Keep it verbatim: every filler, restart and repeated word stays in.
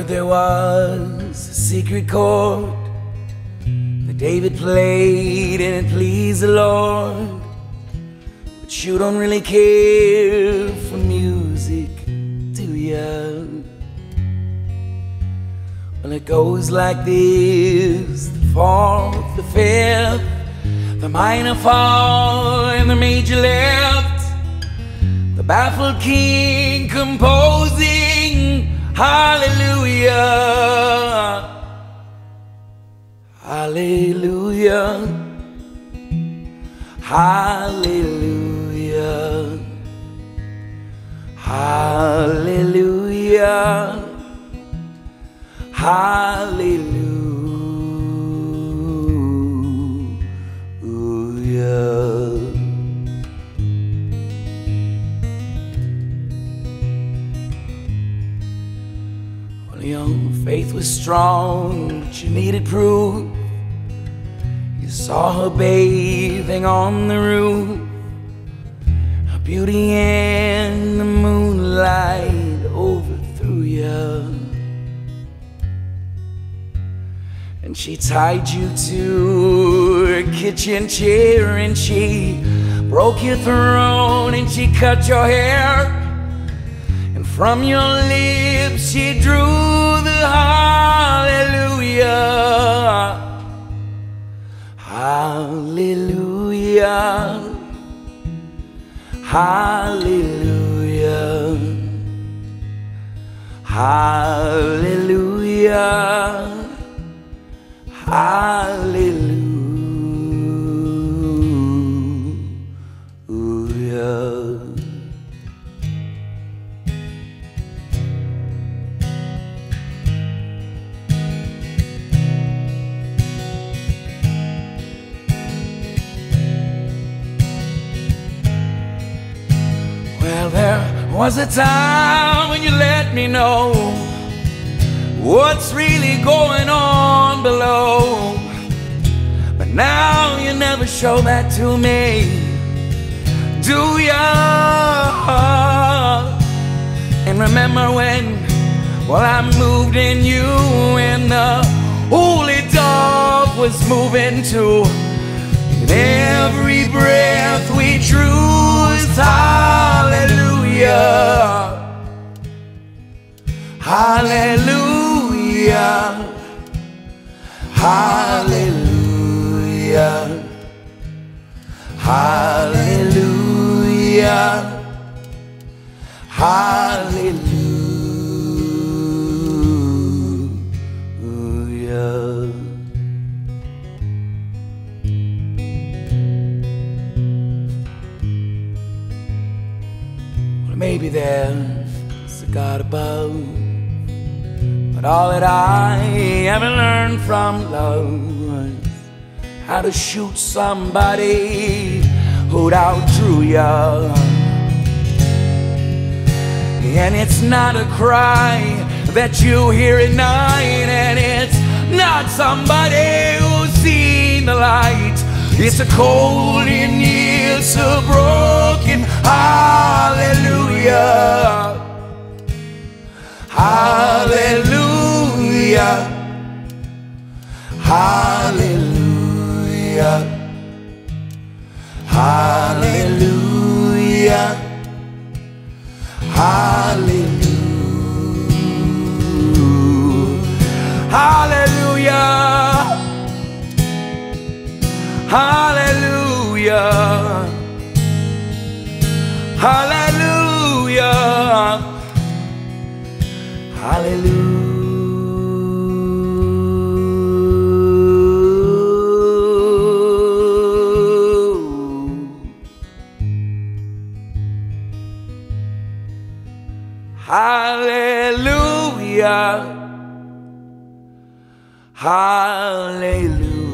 heard there was a secret chord that David played and it pleased the Lord. But you don't really care for music, do ya? Well, it goes like this: the fourth, the fifth, the minor fall, and the major left. The baffled king composing hallelujah, hallelujah, hallelujah, hallelujah, hallelujah. Well, your faith was strong, but you needed proof. You saw her bathing on the roof, her beauty in the moonlight overthrew you. And she tied you to her kitchen chair, and she broke your throne, and she cut your hair, and from your lips she drew the hallelujah, hallelujah, hallelujah, hallelujah, hallelujah. Well, there was a time when you let me know what's really going on below, but now you never show that to me, do ya? And remember when, well, I moved in you, and the holy dove was moving too, and every breath we drew is hallelujah, hallelujah, hallelujah, hallelujah, hallelujah. Well, maybe there's a God above, but all that I ever learned from love was how to shoot somebody who'd outdrew ya. And it's not a cry that you hear at night, and it's not somebody who's seen the light. It's a cold and it's a broken hallelujah, hallelujah, hallelujah, hallelujah, hallelujah, hallelujah, hallelujah, hallelujah, hallelujah. Hallelujah, hallelujah.